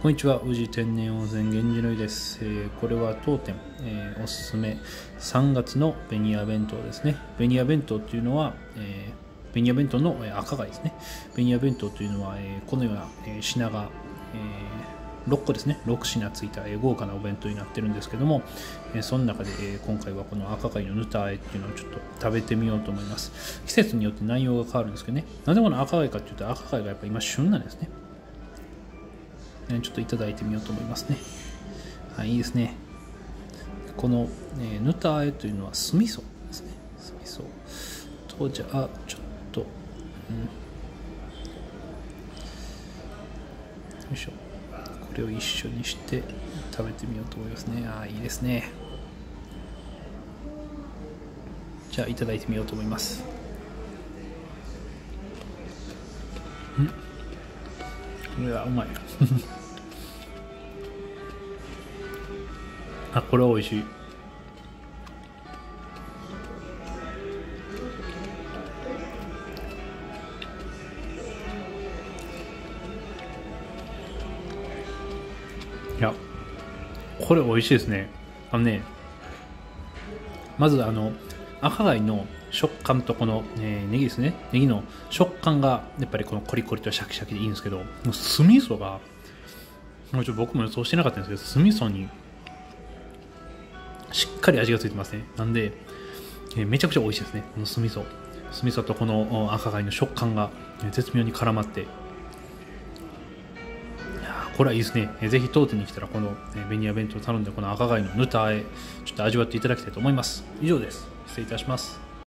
こんにちは、宇治天然温泉源氏の湯です。これは当店、おすすめ3月のベニヤ弁当ですね。ベニヤ弁当というのは、ベニヤ弁当の赤貝ですね。ベニヤ弁当というのは、このような品が、6個ですね、6品ついた豪華なお弁当になってるんですけども、その中で今回はこの赤貝のぬたあえっていうのをちょっと食べてみようと思います。季節によって内容が変わるんですけどね。なぜこの赤貝かというと、赤貝がやっぱ今旬なんですね。ちょっといただいてみようと思いますね。はい、いいですね。このぬたあえというのは酢味噌ですね。酢味噌と、じゃあちょっと、よいしょ。これを一緒にして食べてみようと思いますね。いいですね。じゃあいただいてみようと思います。いや、うまい。これは美味しい。いや、これ美味しいですね。まず赤貝の食感とこの、ネギですね。ネギの食感がやっぱりこのコリコリとシャキシャキでいいんですけど、酢味噌が僕も予想してなかったんですけど、酢味噌にしっかり味がついてますね。なんで、めちゃくちゃ美味しいですね。この酢味噌とこの赤貝の食感が絶妙に絡まって、これはいいですね。ぜひ当店に来たらこのベニヤ弁当を頼んでこの赤貝のぬたあえちょっと味わっていただきたいと思います。以上です。失礼いたします。